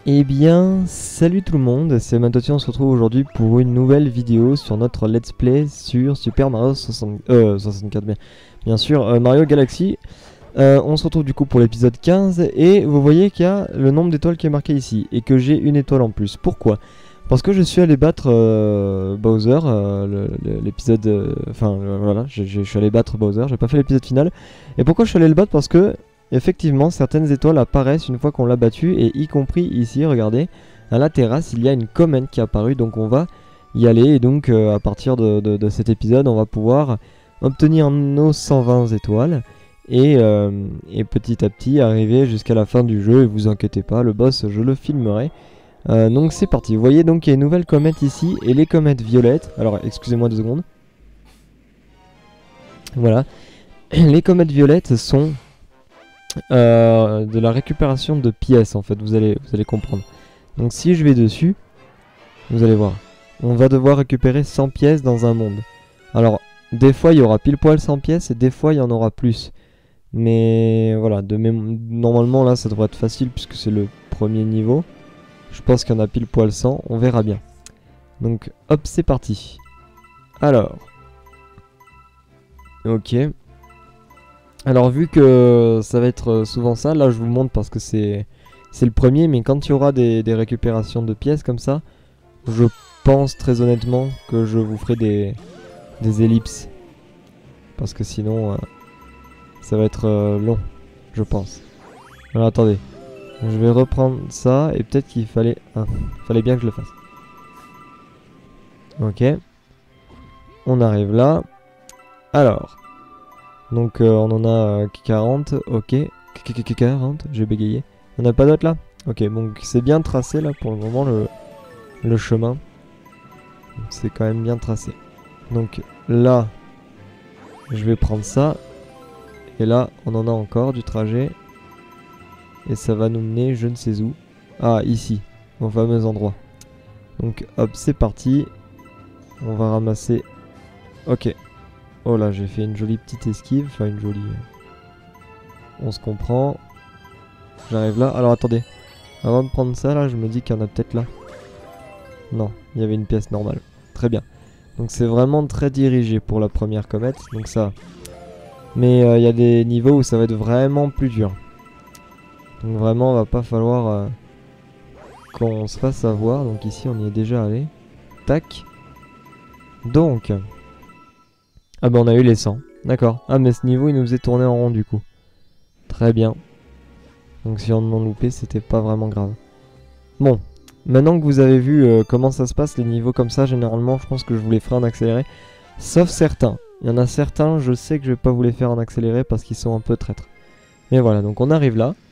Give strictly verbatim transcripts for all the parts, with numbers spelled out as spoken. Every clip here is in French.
Eh bien, salut tout le monde, c'est Matotti, on se retrouve aujourd'hui pour une nouvelle vidéo sur notre let's play sur Super Mario soixante, euh, soixante-quatre, bien, bien sûr, euh, Mario Galaxy. Euh, on se retrouve du coup pour l'épisode quinze et vous voyez qu'il y a le nombre d'étoiles qui est marqué ici et que j'ai une étoile en plus. Pourquoi? Parce que je suis allé battre euh, Bowser, euh, l'épisode... Euh, enfin euh, voilà, je suis allé battre Bowser, j'ai pas fait l'épisode final. Et pourquoi je suis allé le battre? Parce que effectivement certaines étoiles apparaissent une fois qu'on l'a battu, et y compris ici, regardez, à la terrasse il y a une commande qui est apparue, donc on va y aller. Et donc euh, à partir de, de, de cet épisode on va pouvoir obtenir nos cent vingt étoiles. Et, euh, et petit à petit arriver jusqu'à la fin du jeu, et vous inquiétez pas, le boss je le filmerai. Euh, donc c'est parti, vous voyez donc il y a une nouvelle comète ici, et les comètes violettes, alors excusez-moi deux secondes. Voilà, les comètes violettes sont euh, de la récupération de pièces en fait, vous allez, vous allez comprendre. Donc si je vais dessus, vous allez voir, on va devoir récupérer cent pièces dans un monde. Alors des fois il y aura pile poil cent pièces, et des fois il y en aura plus. Mais voilà, de même, normalement là ça devrait être facile puisque c'est le premier niveau. Je pense qu'il y en a pile poil cent, on verra bien. Donc hop, c'est parti. Alors. Ok. Alors vu que ça va être souvent ça, là je vous montre parce que c'est c'est le premier, mais quand il y aura des, des récupérations de pièces comme ça, je pense très honnêtement que je vous ferai des, des ellipses. Parce que sinon... Euh, ça va être euh, long, je pense. Alors attendez, je vais reprendre ça, et peut-être qu'il fallait... Ah, fallait bien que je le fasse. Ok. On arrive là. Alors. Donc euh, on en a euh, quarante, ok. quarante, j'ai bégayé. On n'a pas d'autres là? Ok, donc c'est bien tracé là pour le moment le, le chemin. C'est quand même bien tracé. Donc là, je vais prendre ça. Et là, on en a encore du trajet. Et ça va nous mener je ne sais où. Ah, ici, au fameux endroit. Donc hop, c'est parti. On va ramasser... Ok. Oh là, j'ai fait une jolie petite esquive. Enfin, une jolie... On se comprend. J'arrive là. Alors attendez. Avant de prendre ça, là, je me dis qu'il y en a peut-être là. Non, il y avait une pièce normale. Très bien. Donc c'est vraiment très dirigé pour la première comète. Donc ça... Mais il euh, y a des niveaux où ça va être vraiment plus dur. Donc vraiment, va pas falloir euh, qu'on se fasse avoir. Donc ici, on y est déjà allé. Tac. Donc. Ah bah on a eu les cent. D'accord. Ah mais ce niveau, il nous faisait tourner en rond du coup. Très bien. Donc si on en loupé, c'était pas vraiment grave. Bon. Maintenant que vous avez vu euh, comment ça se passe, les niveaux comme ça, généralement, je pense que je vous les ferai en accéléré. Sauf certains. Il y en a certains, je sais que je vais pas vous les faire en accéléré parce qu'ils sont un peu traîtres. Mais voilà, donc on arrive là.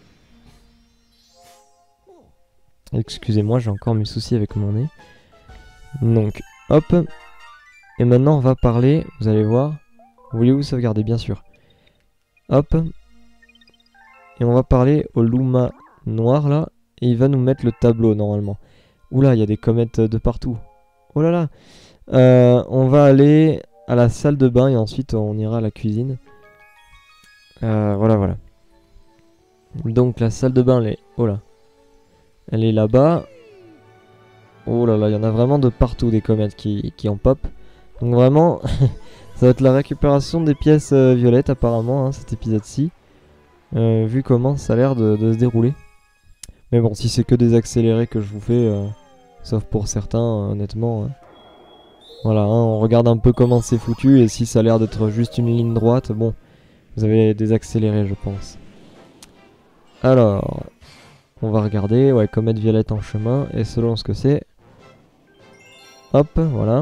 Excusez-moi, j'ai encore mes soucis avec mon nez. Donc, hop. Et maintenant, on va parler, vous allez voir. Voulez-vous sauvegarder? Bien sûr. Hop. Et on va parler au Luma noir là. Et il va nous mettre le tableau normalement. Oula, il y a des comètes de partout. Oh là là. Euh, on va aller à la salle de bain et ensuite on ira à la cuisine. Euh, voilà, voilà. Donc la salle de bain, elle est... Oh là. Elle est là-bas. Oh là là, il y en a vraiment de partout des comètes qui, qui en pop. Donc vraiment, ça va être la récupération des pièces euh, violettes apparemment, hein, cet épisode-ci. Euh, vu comment ça a l'air de, de se dérouler. Mais bon, si c'est que des accélérés que je vous fais, euh, sauf pour certains, euh, honnêtement... Euh, voilà, hein, on regarde un peu comment c'est foutu, et si ça a l'air d'être juste une ligne droite, bon, vous avez des accélérés, je pense. Alors, on va regarder, ouais, comète violette en chemin, et selon ce que c'est... Hop, voilà.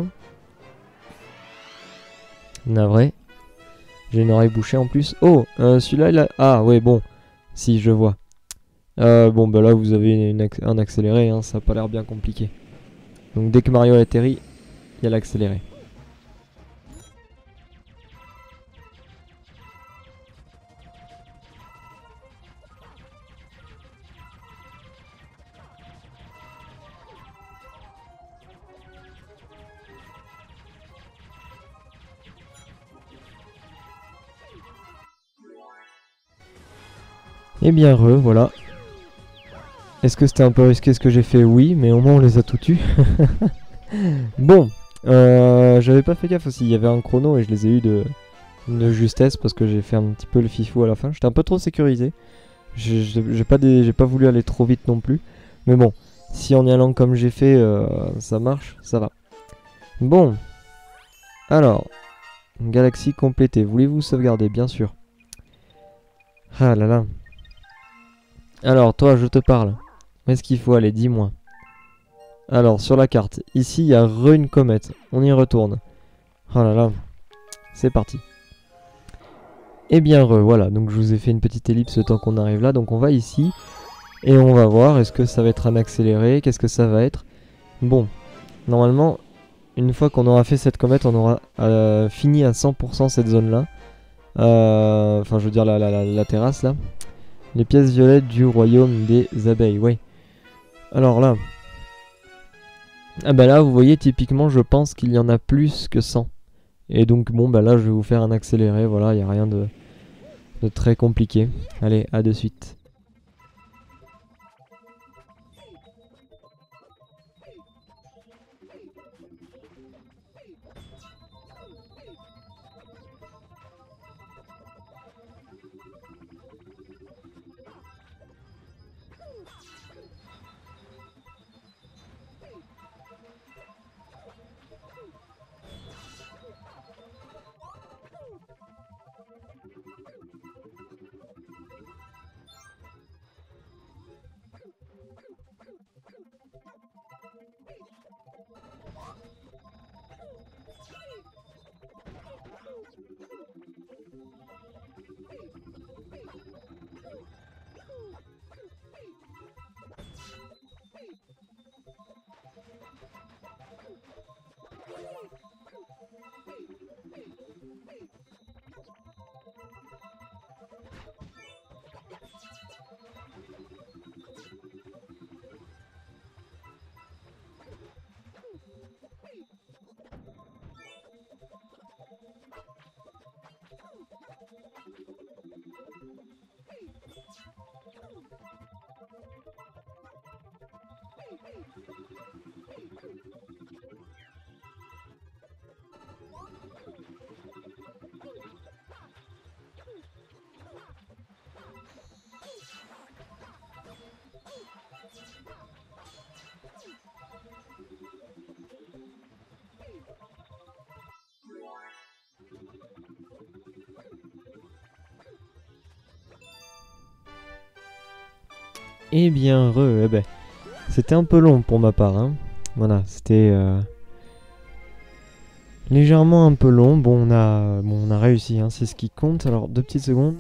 Navré. J'ai une oreille bouchée en plus. Oh, euh, celui-là, il a... Ah, ouais, bon. Si, je vois. Euh, bon, bah là, vous avez une, une, un accéléré, hein, ça a pas l'air bien compliqué. Donc, dès que Mario atterrit, il y a l'accéléré. Et bien re, voilà. Est-ce que c'était un peu risqué ce que j'ai fait? Oui, mais au moins on les a tout tués. Bon, euh, j'avais pas fait gaffe aussi, il y avait un chrono et je les ai eu de, de justesse parce que j'ai fait un petit peu le fifou à la fin. J'étais un peu trop sécurisé. J'ai pas, des, j'ai pas voulu aller trop vite non plus. Mais bon, si en y allant comme j'ai fait, euh, ça marche, ça va. Bon, alors, galaxie complétée. Voulez-vous sauvegarder? Bien sûr. Ah là là. Alors, toi, je te parle. Où est-ce qu'il faut aller? Dis-moi. Alors, sur la carte, ici, il y a re une comète. On y retourne. Oh là là. C'est parti. Et bien re, voilà. Donc, je vous ai fait une petite ellipse le temps qu'on arrive là. Donc, on va ici. Et on va voir. Est-ce que ça va être un accéléré? Qu'est-ce que ça va être? Bon. Normalement, une fois qu'on aura fait cette comète, on aura euh, fini à cent pour cent cette zone-là. Euh, enfin, je veux dire la, la, la, la terrasse, là. Les pièces violettes du royaume des abeilles, oui. Alors là... Ah bah là, vous voyez, typiquement, je pense qu'il y en a plus que cent. Et donc, bon, bah là, je vais vous faire un accéléré. Voilà, il n'y a rien de, de très compliqué. Allez, à de suite. Eh bien, re, eh ben, c'était un peu long pour ma part, hein. Voilà, c'était euh, légèrement un peu long. Bon, on a, bon, on a réussi, hein, c'est ce qui compte. Alors, deux petites secondes.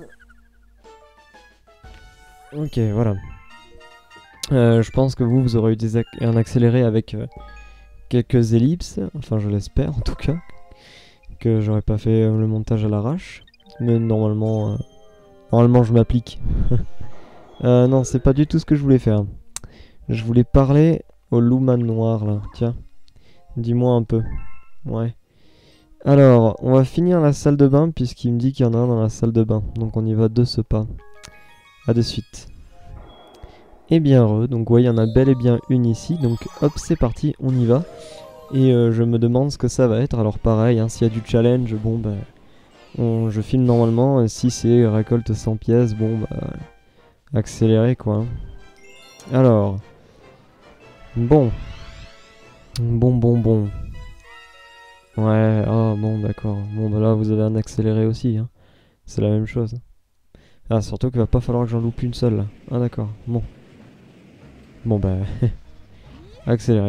Ok, voilà. Euh, je pense que vous, vous aurez eu des ac un accéléré avec euh, quelques ellipses. Enfin, je l'espère, en tout cas. Que j'aurais pas fait euh, le montage à l'arrache. Mais normalement, euh, normalement, je m'applique. euh, non, c'est pas du tout ce que je voulais faire. Je voulais parler au loup-man noir, là. Tiens, dis-moi un peu. Ouais. Alors, on va finir la salle de bain, puisqu'il me dit qu'il y en a un dans la salle de bain. Donc on y va de ce pas. A de suite. Et bien re, donc ouais, il y en a bel et bien une ici. Donc hop, c'est parti, on y va. Et euh, je me demande ce que ça va être. Alors pareil, hein, s'il y a du challenge, bon bah... On, je filme normalement. Si c'est récolte cent pièces, bon bah... accéléré quoi. Alors... Bon. Bon, bon, bon. Ouais, oh bon, d'accord. Bon, bah là, vous avez un accéléré aussi, hein. C'est la même chose. Ah, surtout qu'il va pas falloir que j'en loupe une seule, là. Ah, d'accord. Bon. Bon, bah... accéléré.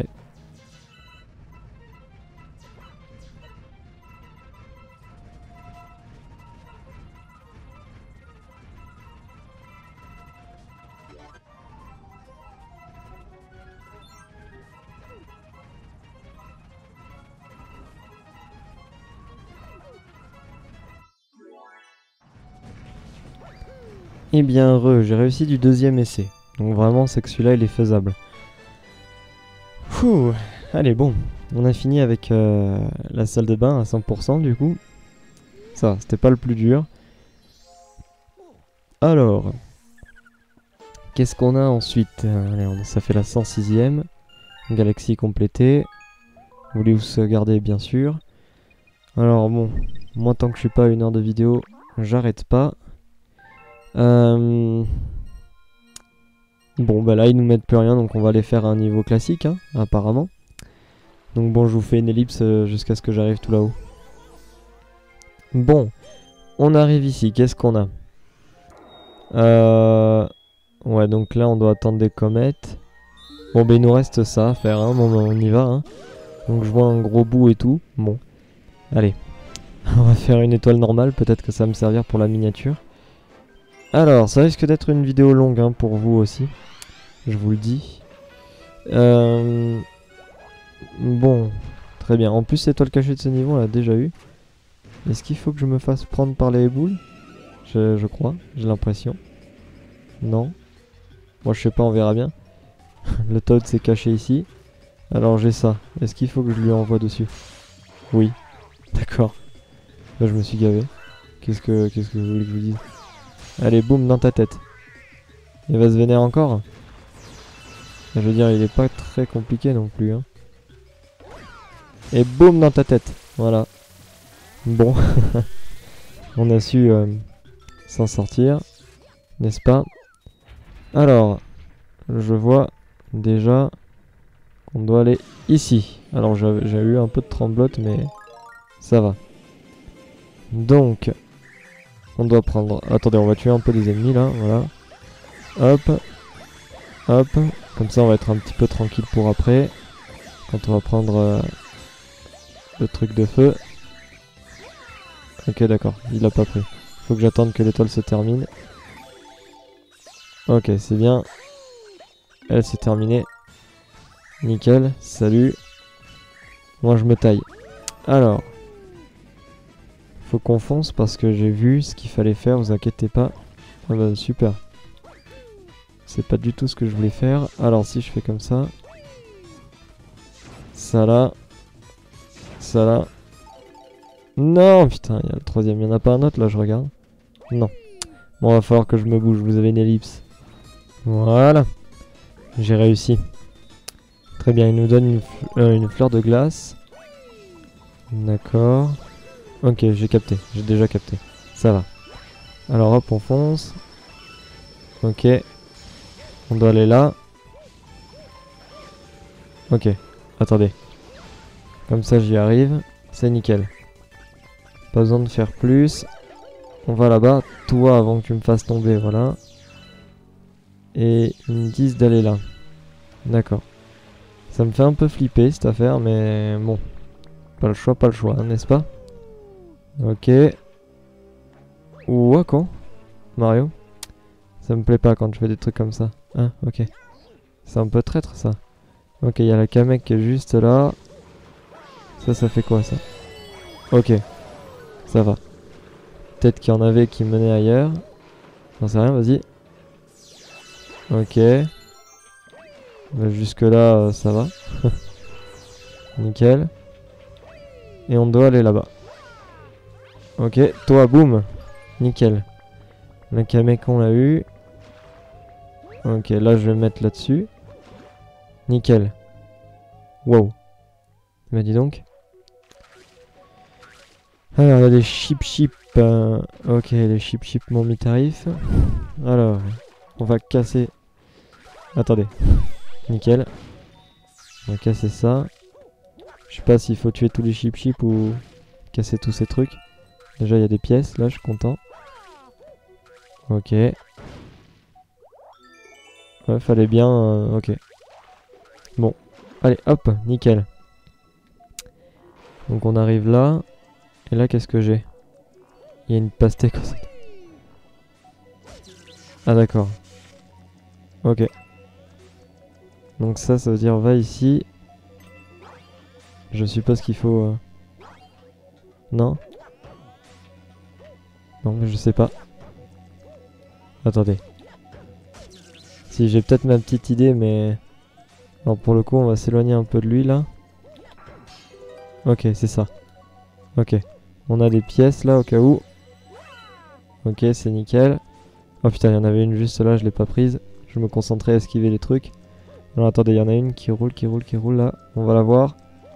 Eh bien, re, j'ai réussi du deuxième essai. Donc vraiment, c'est que celui-là, il est faisable. Ouh, allez, bon. On a fini avec euh, la salle de bain à cent pour cent, du coup. Ça, c'était pas le plus dur. Alors... Qu'est-ce qu'on a ensuite? Allez, on- ça fait la cent sixième. Galaxie complétée. Voulez-vous garder, bien sûr. Alors bon, moi tant que je suis pas à une heure de vidéo, j'arrête pas. Euh... Bon bah là ils nous mettent plus rien, donc on va aller faire un niveau classique, hein, apparemment. Donc bon, je vous fais une ellipse euh, jusqu'à ce que j'arrive tout là-haut. Bon, on arrive ici, qu'est-ce qu'on a? Euh... Ouais, donc là on doit attendre des comètes. Bon bah il nous reste ça à faire, hein. Bon bah on y va, hein. Donc je vois un gros bout et tout, bon. Allez, on va faire une étoile normale, peut-être que ça va me servir pour la miniature. Alors, ça risque d'être une vidéo longue, hein, pour vous aussi, je vous le dis. Euh... Bon, très bien. En plus, l'étoile cachée de ce niveau, on l'a déjà eu. Est-ce qu'il faut que je me fasse prendre par les boules? je, je crois, j'ai l'impression. Non. Moi, je sais pas, on verra bien. Le Toad s'est caché ici. Alors, j'ai ça. Est-ce qu'il faut que je lui envoie dessus? Oui. D'accord. Là, je me suis gavé. Qu'est-ce que, qu'est-ce que vous voulez que je vous dise? Allez, boum, dans ta tête. Il va se vénérer encore? Je veux dire, il est pas très compliqué non plus, hein. Et boum dans ta tête. Voilà. Bon. On a su euh, s'en sortir. N'est-ce pas? Alors, je vois déjà qu'on doit aller ici. Alors, j'ai eu un peu de tremblote, mais ça va. Donc, on doit prendre... Attendez, on va tuer un peu des ennemis, là. Voilà. Hop. Hop. Comme ça, on va être un petit peu tranquille pour après. Quand on va prendre... Euh, le truc de feu. Ok, d'accord, il l'a pas pris. Faut que j'attende que l'étoile se termine. Ok, c'est bien. Elle s'est terminée. Nickel, salut. Moi je me taille. Alors. Faut qu'on fonce parce que j'ai vu ce qu'il fallait faire, vous inquiétez pas. Ah bah super. C'est pas du tout ce que je voulais faire. Alors si je fais comme ça. Ça là. Ça là. Non, putain, il y a le troisième. Il n'y en a pas un autre là, je regarde. Non. Bon, va falloir que je me bouge. Vous avez une ellipse. Voilà. J'ai réussi. Très bien, il nous donne une, euh, une fleur de glace. D'accord. Ok, j'ai capté. J'ai déjà capté. Ça va. Alors hop, on fonce. Ok. On doit aller là. Ok. Attendez. Comme ça, j'y arrive. C'est nickel. Pas besoin de faire plus. On va là-bas. Toi, avant que tu me fasses tomber, voilà. Et ils me disent d'aller là. D'accord. Ça me fait un peu flipper cette affaire, mais bon. Pas le choix, pas le choix, hein, n'est-ce pas? Ok. Ouah, con. Mario. Ça me plaît pas quand je fais des trucs comme ça. Ah, ok. C'est un peu traître, ça. Ok, il y a la Kamek qui est juste là. Ça, ça fait quoi, ça? Ok. Ça va. Peut-être qu'il y en avait qui menaient ailleurs. J'en sais rien, vas-y. Ok. Bah, jusque là, euh, ça va. Nickel. Et on doit aller là-bas. Ok, toi, boum. Nickel. Le Kamek, on l'a eu. Ok, là, je vais me mettre là-dessus. Nickel. Wow. Bah, dis donc. Alors, il y a des chip chip. Euh, ok, les chip chip m'ont mis tarif. Alors, on va casser. Attendez. Nickel. On va casser ça. Je sais pas s'il faut tuer tous les chip chip ou casser tous ces trucs. Déjà, il y a des pièces. Là, je suis content. Ok. Ouais, fallait bien. Euh, ok. Bon. Allez, hop, nickel. Donc, on arrive là. Et là, qu'est-ce que j'ai? Il y a une pastèque. Ah, d'accord. Ok. Donc ça, ça veut dire va ici. Je suppose qu'il faut... Euh... Non? Non, mais je sais pas. Attendez. Si, j'ai peut-être ma petite idée, mais... Alors pour le coup, on va s'éloigner un peu de lui, là. Ok, c'est ça. Ok. On a des pièces, là, au cas où. Ok, c'est nickel. Oh putain, il y en avait une juste là, je l'ai pas prise. Je me concentrais à esquiver les trucs. Alors attendez, il y en a une qui roule, qui roule, qui roule là. On va la voir.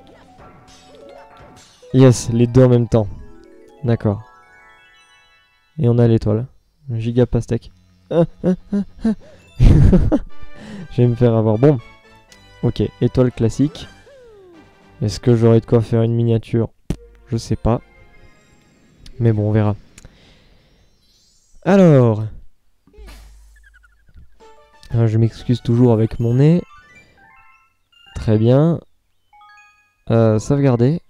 Yes, les deux en même temps. D'accord. Et on a l'étoile. Giga pastèque. Ah, ah, ah, ah. Je vais me faire avoir. Bon. Ok, étoile classique. Est-ce que j'aurai de quoi faire une miniature? Je sais pas. Mais bon, on verra. Alors. Alors je m'excuse toujours avec mon nez. Très bien. Euh, sauvegarder.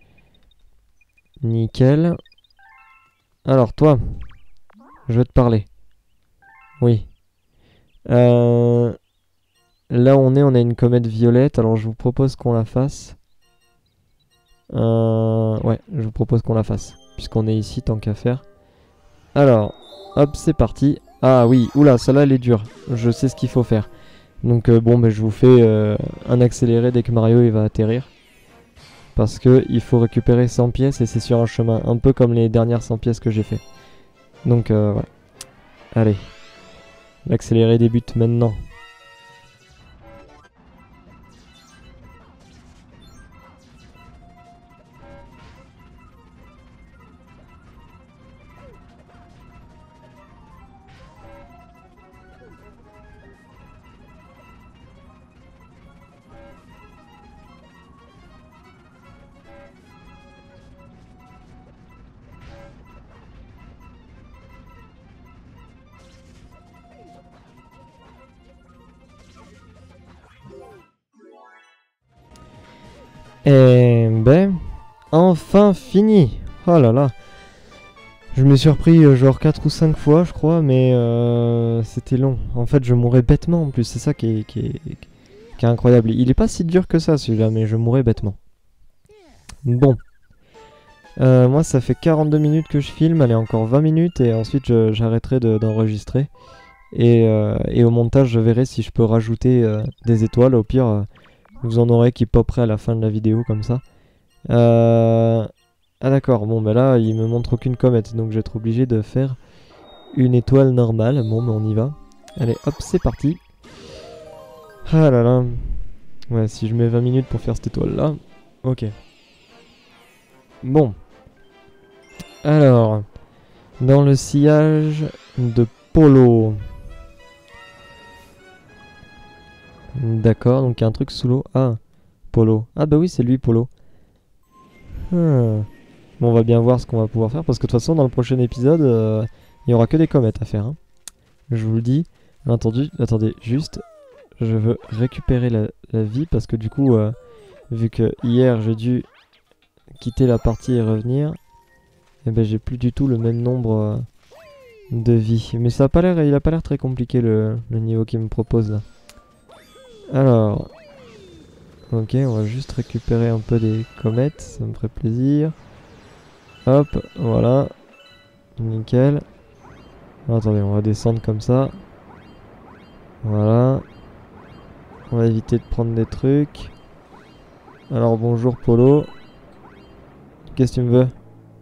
Nickel. Alors toi, je vais te parler. Oui. Euh, là où on est, on a une comète violette. Alors je vous propose qu'on la fasse. Euh, ouais, je vous propose qu'on la fasse. Puisqu'on est ici, tant qu'à faire. Alors, hop, c'est parti. Ah oui, oula, celle-là elle est dure. Je sais ce qu'il faut faire. Donc euh, bon, bah, je vous fais euh, un accéléré dès que Mario il va atterrir. Parce que il faut récupérer cent pièces et c'est sur un chemin. Un peu comme les dernières cent pièces que j'ai fait. Donc euh, voilà. Allez. L'accéléré débute maintenant. Et ben, enfin fini. Oh là là. Je me suis repris euh, genre quatre ou cinq fois je crois, mais euh, c'était long. En fait je mourais bêtement en plus, c'est ça qui est, qui, est, qui est incroyable. Il est pas si dur que ça celui-là, mais je mourais bêtement. Bon. Euh, moi ça fait quarante-deux minutes que je filme, allez encore vingt minutes et ensuite j'arrêterai d'enregistrer. Et, euh, et au montage je verrai si je peux rajouter euh, des étoiles, au pire... Euh, vous en aurez qui poperaient à la fin de la vidéo comme ça. Euh... Ah d'accord, bon bah là il me montre aucune comète, donc je vais être obligé de faire une étoile normale. Bon bah on y va. Allez hop, c'est parti. Ah là là. Ouais, si je mets vingt minutes pour faire cette étoile là. Ok. Bon. Alors, dans le sillage de Polo. D'accord, donc il y a un truc sous l'eau. Ah, Polo. Ah bah oui, c'est lui, Polo. Hmm. Bon, on va bien voir ce qu'on va pouvoir faire, parce que de toute façon, dans le prochain épisode, euh, il n'y aura que des comètes à faire. Hein. Je vous le dis. Entendu, attendez, juste, je veux récupérer la, la vie, parce que du coup, euh, vu que hier, j'ai dû quitter la partie et revenir, et ben j'ai plus du tout le même nombre euh, de vie. Mais ça a pas l'air, il a pas l'air très compliqué, le, le niveau qu'il me propose, là. Alors, ok, on va juste récupérer un peu des comètes, ça me ferait plaisir. Hop, voilà, nickel. Oh, attendez, on va descendre comme ça. Voilà. On va éviter de prendre des trucs. Alors bonjour Polo. Qu'est-ce que tu me veux?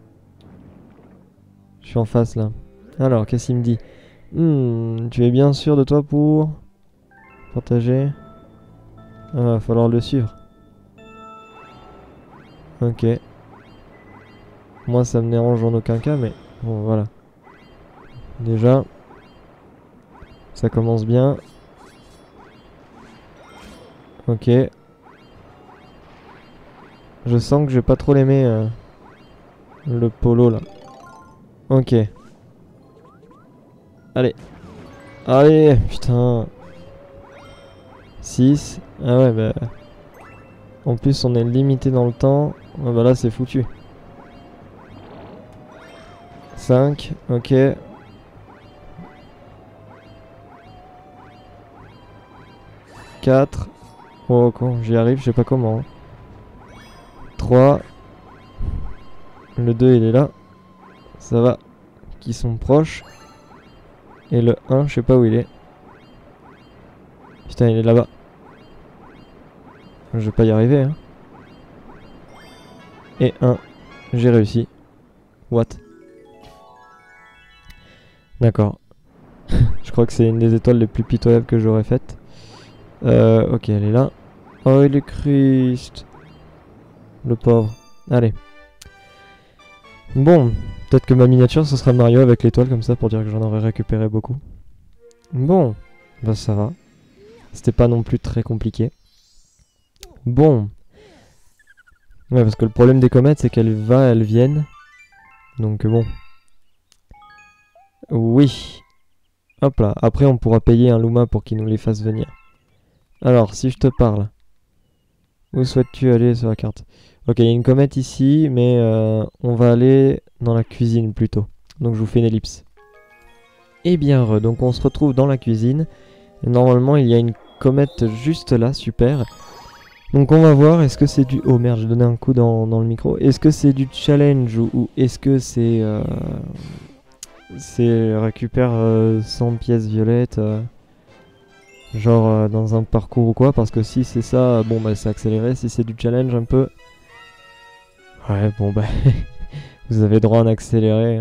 Je suis en face là. Alors, qu'est-ce qu'il me dit? Hmm, tu es bien sûr de toi pour partager? Ah, va falloir le suivre. Ok. Moi, ça me dérange en aucun cas, mais bon, voilà. Déjà, ça commence bien. Ok. Je sens que je vais pas trop l'aimer, euh, le Polo là. Ok. Allez. Allez, putain. six. Ah ouais, bah... En plus, on est limité dans le temps. Ah bah là, c'est foutu. cinq, ok. quatre. Oh, con, j'y arrive, je sais pas comment. trois. Le deux, il est là. Ça va. Qui sont proches. Et le un, je sais pas où il est. Putain, il est là-bas. Je vais pas y arriver, hein. Et un. J'ai réussi. What? D'accord. Je crois que c'est une des étoiles les plus pitoyables que j'aurais faites. Euh, ok, elle est là. Oh, le Christ. Le pauvre. Allez. Bon, peut-être que ma miniature, ce sera Mario avec l'étoile comme ça pour dire que j'en aurais récupéré beaucoup. Bon, bah ça va. C'était pas non plus très compliqué. Bon. Ouais, parce que le problème des comètes, c'est qu'elles va, elles viennent. Donc bon. Oui. Hop là. Après, on pourra payer un Luma pour qu'il nous les fasse venir. Alors, si je te parle. Où souhaites-tu aller sur la carte? Ok, il y a une comète ici, mais euh, on va aller dans la cuisine plutôt. Donc je vous fais une ellipse. Et bien, re, donc on se retrouve dans la cuisine. Et normalement, il y a une comète juste là, super. Donc on va voir, est-ce que c'est du... Oh merde, j'ai donné un coup dans, dans le micro. Est-ce que c'est du challenge ou, ou est-ce que c'est... Euh, c'est récupère euh, cent pièces violettes euh, genre euh, dans un parcours ou quoi? Parce que si c'est ça, bon bah c'est accéléré. Si c'est du challenge un peu... Ouais, bon bah... vous avez droit à un accéléré. Hein.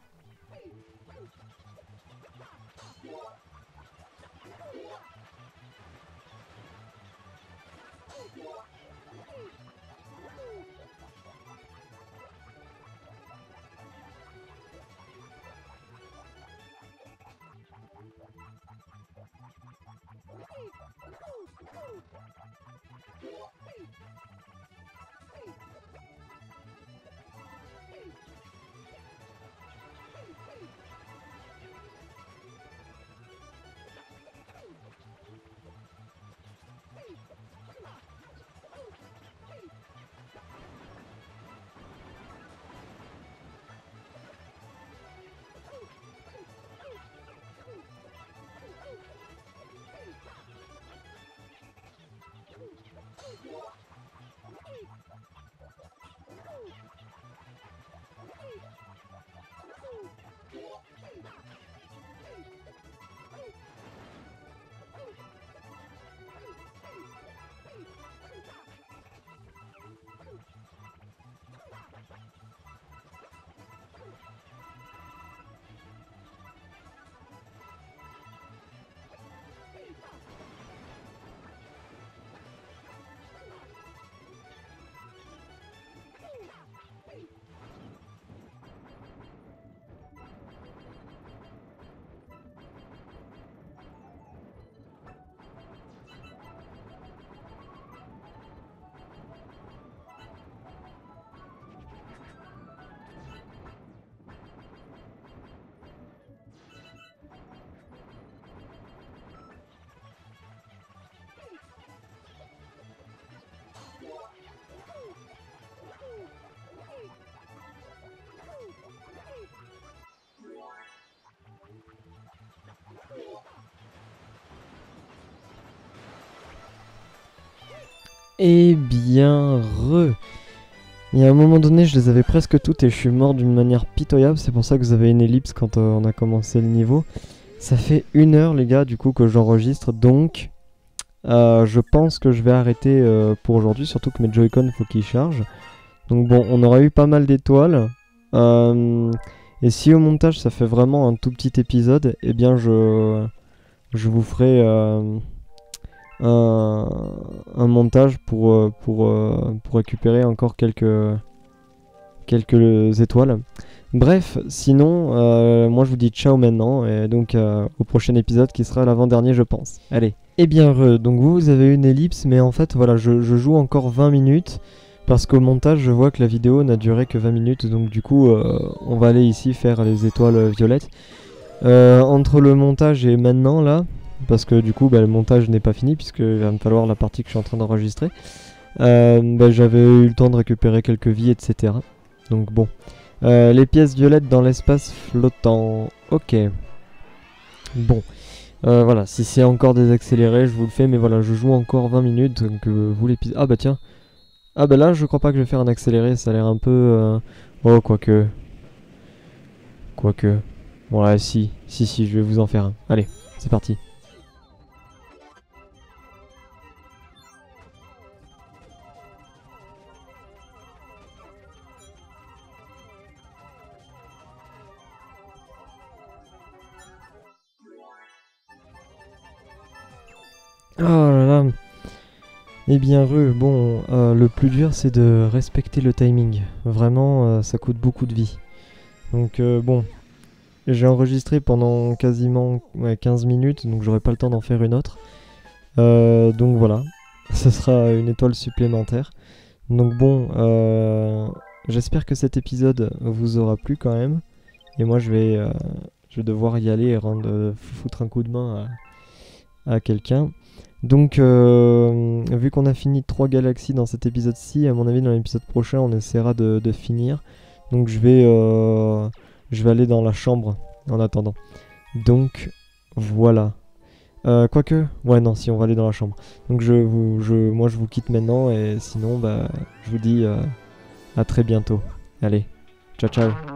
Eh bien, re. Il y a un moment donné, je les avais presque toutes et je suis mort d'une manière pitoyable. C'est pour ça que vous avez une ellipse quand euh, on a commencé le niveau. Ça fait une heure, les gars, du coup, que j'enregistre. Donc, euh, je pense que je vais arrêter euh, pour aujourd'hui. Surtout que mes Joy-Con, faut qu'ils chargent. Donc bon, on aura eu pas mal d'étoiles. Euh, et si au montage, ça fait vraiment un tout petit épisode, eh bien, je, je vous ferai... Euh, Un, un montage pour, euh, pour, euh, pour récupérer encore quelques, quelques étoiles. Bref, sinon, euh, moi je vous dis ciao maintenant, et donc euh, au prochain épisode qui sera l'avant-dernier je pense. Allez. Eh bien, re, donc vous, vous avez une ellipse, mais en fait, voilà, je, je joue encore vingt minutes, parce qu'au montage, je vois que la vidéo n'a duré que vingt minutes, donc du coup, euh, on va aller ici faire les étoiles violettes. Euh, entre le montage et maintenant, là, parce que du coup bah, le montage n'est pas fini puisqu'il va me falloir la partie que je suis en train d'enregistrer. Euh, bah, j'avais eu le temps de récupérer quelques vies, et cetera. Donc bon. Euh, les pièces violettes dans l'espace flottant. Ok. Bon. Euh, voilà, si c'est encore désaccéléré, je vous le fais, mais voilà, je joue encore vingt minutes, donc euh, vous l'épisode... Ah bah tiens. Ah bah là, je crois pas que je vais faire un accéléré, ça a l'air un peu... Euh... Oh, quoique... Quoique... Bon là, si, si, si, je vais vous en faire un. Allez, c'est parti. Oh là là. Eh bien, Rue, bon, euh, le plus dur c'est de respecter le timing. Vraiment, euh, ça coûte beaucoup de vie. Donc, euh, bon, j'ai enregistré pendant quasiment ouais, quinze minutes, donc j'aurai pas le temps d'en faire une autre. Euh, donc voilà, ce sera une étoile supplémentaire. Donc bon, euh, j'espère que cet épisode vous aura plu quand même. Et moi, je vais, euh, je vais devoir y aller et rendre, euh, foutre un coup de main à, à quelqu'un. Donc, euh, vu qu'on a fini trois galaxies dans cet épisode-ci, à mon avis, dans l'épisode prochain, on essaiera de, de finir. Donc, je vais, euh, je vais aller dans la chambre en attendant. Donc, voilà. Euh, quoique, ouais, non, si on va aller dans la chambre. Donc, je vous, je, moi, je vous quitte maintenant et sinon, bah, je vous dis euh, à très bientôt. Allez, ciao, ciao.